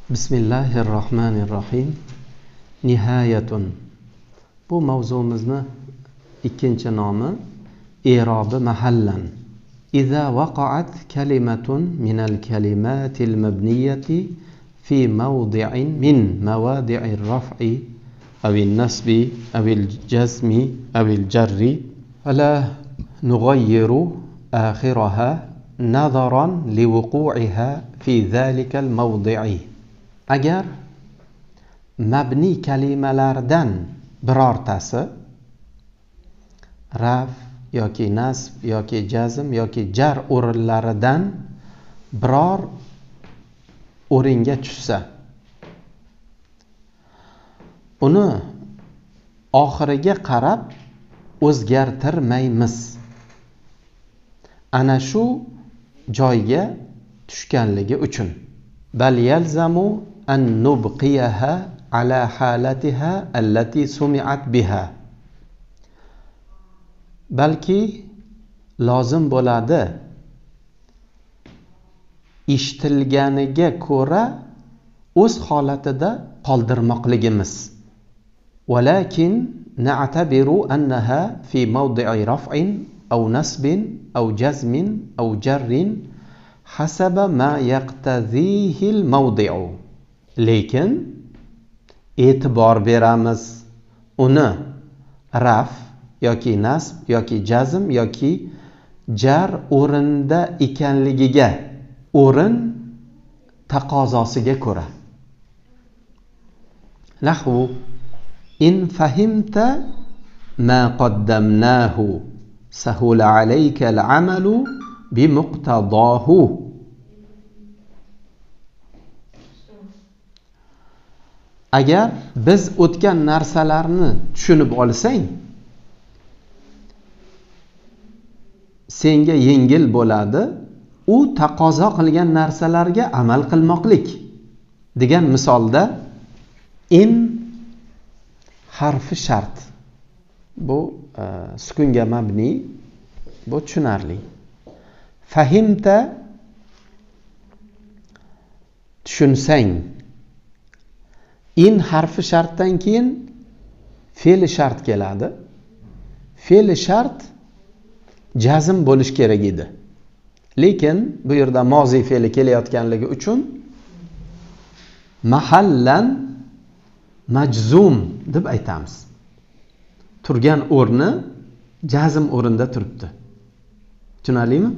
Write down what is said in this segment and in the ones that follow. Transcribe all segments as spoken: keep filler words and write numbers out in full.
Bismillahirrohmanirrohim. Nihayatun. Bu mavzumizni ikkinchi nomi i'robi mahallan. Iza waqa'at kalimatun minal kalimatil mabniyati fi mawdi'in min mawadi'ir raf'i awil nasbi awil jazmi awil jarri fala nughayyiru akhiraha nazaran liwuqu'iha fi zalikal mawdi'i. Agar mabni kalimalardan birortasi raf yoki nasb yoki jazm yoki jar o'rinlaridan biror o'ringa tushsa, uni oxiriga qarab o'zgartirmaymiz. Ana shu joyga tushganligi uchun bal yalzamu an nubqiyaha ala halatiha allati sumi'at biha. Balki lozim bo'ladi eshitilganiga ko'ra o'z holatida qoldirmoqligimiz. Walakin na'tabiru annaha fi mawdi'i raf'in aw nasbin aw jazmin aw jarrin hasaba ma yaqtadhihi al-mawdi'u. Lekin e'tibor beramiz uni raf yoki nasb yoki jazm yoki jar o'rinda ekanligiga, o'rin taqozosiga ko'ra. Nahwu in fahimta ma qaddamnahu sahula alayka al-amalu bimuqtadahu. Agar biz o'tgan narsalarni tushunib olsang, senga yengil bo'ladi u taqozo qilgan narsalarga amal qilmoqlik degan misolda in harfi shart. Bu uh, sukunga mabni, bu tushunarli. Fahimta tushunsang. In harfi shartdan keyin fe'li shart keladi. Fe'li shart jazm bo'lish kerak edi. Lekin bu yerda mozi fe'li kelayotganligi uchun mahallan majzum deb aytamiz. Turgan o'rni jazm o'rinda turibdi. Tushunarlimi?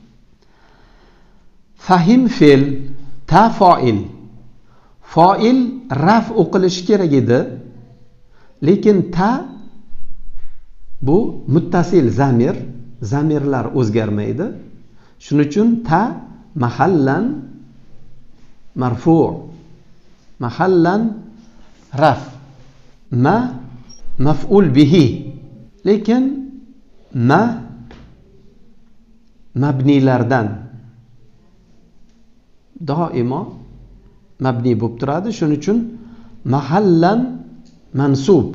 Fahim fe'l, ta fa'il. Fa'il raf o'qilishi kerak edi. Lekin ta bu muttasil zamir, zamirlar o'zgarmaydi. Shuning uchun ta mahallan marfu', mahallan raf, ma maf'ul bihi. Lekin ma mabnilardan doimo mabni bo'lib turadi. Shuning uchun mahallan mansub.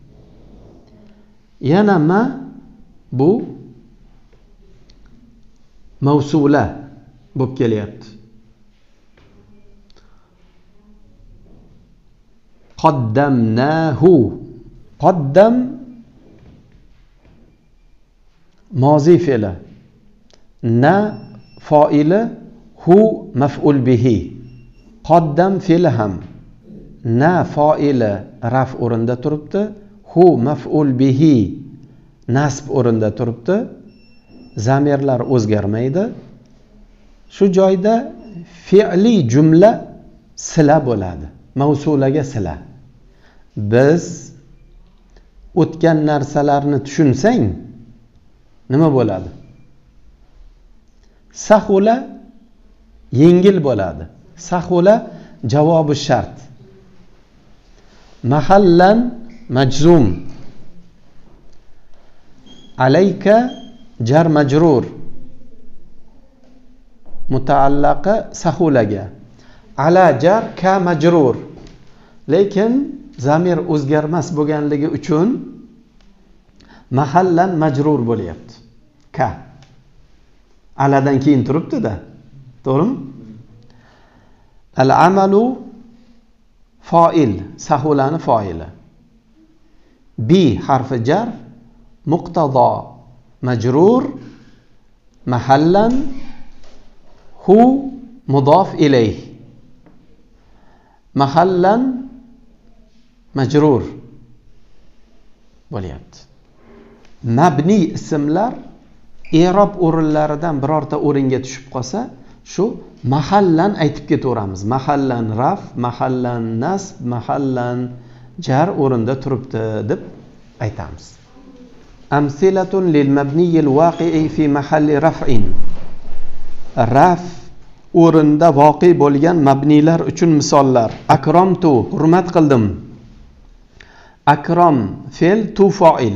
Yana ma bu mavsula bo'lib kelyapti. Qaddamnahu. Qaddam mozi fe'li. Na fa'ili, hu maf'ul bihi. Qaddam fe'li ham na fa'ili raf o'rinda turibdi, hu maf'ul bihi nasb o'rinda turibdi. Zamirlar o'zgarmaydi. Shu joyda fi'li jumla sila bo'ladi. Mavsulaga sila. Biz o'tgan narsalarni tushunsang nima bo'ladi? Sahula yengil bo'ladi. Sahula javobi shart. Mahallan majzum. Alayka jar majrur. Mutaallaqa sahulaga. Ala jar ka majrur. Lekin zamir o'zgarmas bo'lganligi uchun mahallan majrur bo'lyapti. Ka. Aladan keyin turibdi-da. To'g'rimi? Al-amalu foil, sahulani foili. Bi harfi jar, muqtado majrur, mahallan hu mudof ilayh. Mahallan majrur bo'lyapti. Mabni ismlar i'rob o'rinlaridan birorta o'ringa tushib qolsa, shu mahallan aytib ketaveramiz. Mahallan raf, mahallan nasb, mahallan jar o'rinda turibdi deb aytamiz. Amsilatun lil mabniyil waqi'i fi mahalli raf'in. Raf o'rinda voqi bo'lgan mabnilar uchun misollar. Akramtu, hurmat qildim. Akram fe'l tu fa'il.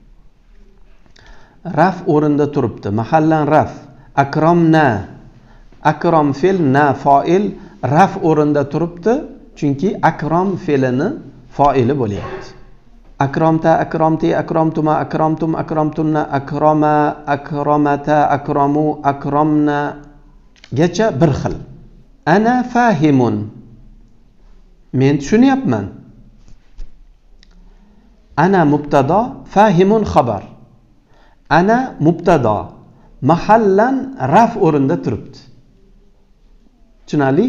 Raf o'rinda turibdi. Mahallan raf. Akramna. Akram fe'l na fa'il, raf o'rinda turibdi, chunki akram fe'lini fa'ili bo'lyapti. Akramta, akramti, akramtuma, akramtum, akramtunna, akrama, akramata, akramu, akramna gacha bir xil. Ana fahimun. Men tushunyapman. Ana mubtada, fahimun xabar. Ana mubtada, mahallan raf o'rinda turibdi. Tushunali?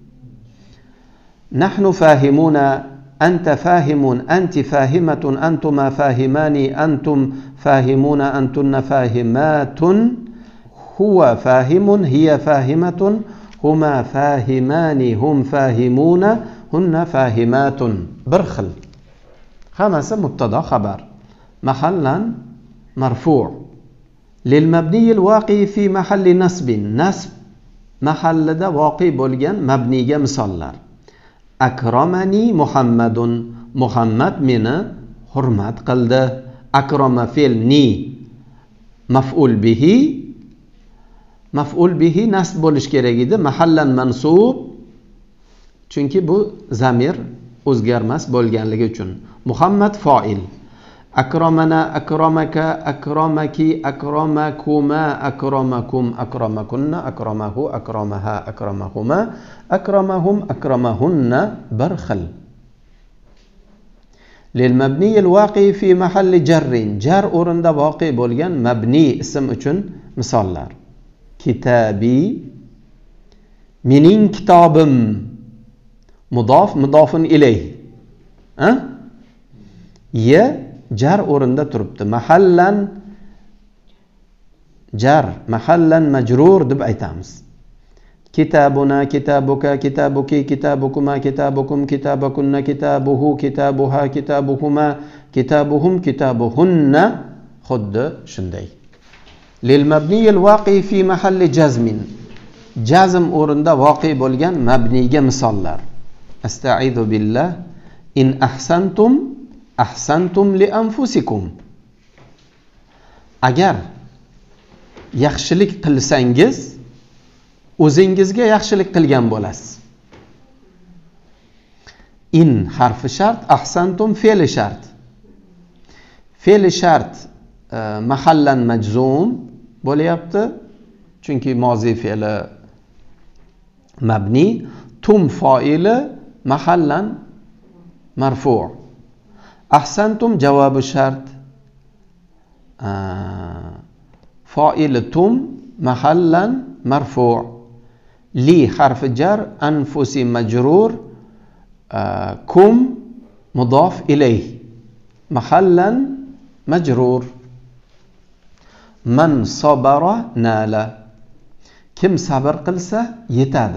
Nahnu fahimuna, anta fahimun, anti fahimatun, antuma fahimani, antum fahimuna, antunna fahimatun, huwa fahimun, hiya fahimatun, huma fahimani, hum fahimuna, hunna fahimatun. Bir xil. Hammasi mubtada xabar. Mahallan marfu'. Lil mabniyil waqi fi mahalli nasbin. Nasb mahallida voqi bo'lgan mabniga misollar. Akramani Muhammadun. Muhammad meni hurmat qildi. Akrama fe'l ni maf'ul bihi. Maf'ul bihi nasb bo'lish kerak edi. Mahallan mansub. Chunki bu zamir o'zgarmas bo'lganligi uchun. Muhammad fa'il. Akramana, akramaka, akramaki, akramakuma, akramakum, akramakunna, akramahu, akramaha, akramahuma, akramahum, akramahunna bir xil. Lil mabniyil waqi fi mahalli jarrin. Jar o'rinda voqi bo'lgan mabni ism uchun misollar. Kitabi, mening kitobim. Mudof, mudofun ilayh. Ha? Ya jar o'rinda turibdi. Mahallan jar, mahallan majrur deb aytamiz. Kitabuna, kitabuka, kitabuki, kitabukuma, kitabukum, kitabakunna, kitabuhu, kitabuha, kitabuhuma, kitabuhum, kitabuhunna xuddi shunday. Lil mabniyil waqi fi mahalli jazmin. Jazm o'rinda voqi bo'lgan mabniga misollar. Asta'izu billah. In ahsantum ahsantum li anfusikum. Agar yaxshilik qilsangiz, o'zingizga yaxshilik qilgan bo'lasiz. In harfi shart, ahsantum fe'li shart. Fe'li shart e, mahallan majzum bo'lyapti, chunki mozi fe'li mabni, tum fa'ili mahallan marfu'. Ahsantum javobi shart, fa'ili tum mahallan marfu'. Li harfi jar, anfusi majrur, kum mudof ilayh mahallan majrur. Man sabara nala. Kim sabr qilsa yetadi.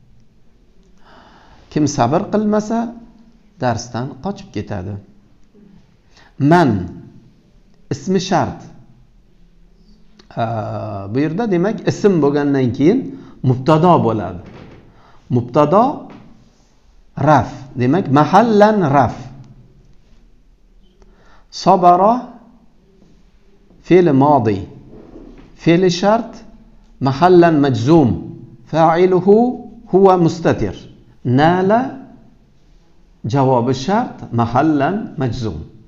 Kim sabr qilmasa darsdan qochib ketadi. Man ismi shart. Bu yerda demak ism bo'lgandan keyin mubtado bo'ladi. Mubtado raf, demak mahallan raf. Sabara fe'l modi. Fe'l shart mahallan majzum. Fa'iluhu huwa mustatir. Nala javobi shart mahallan majzum.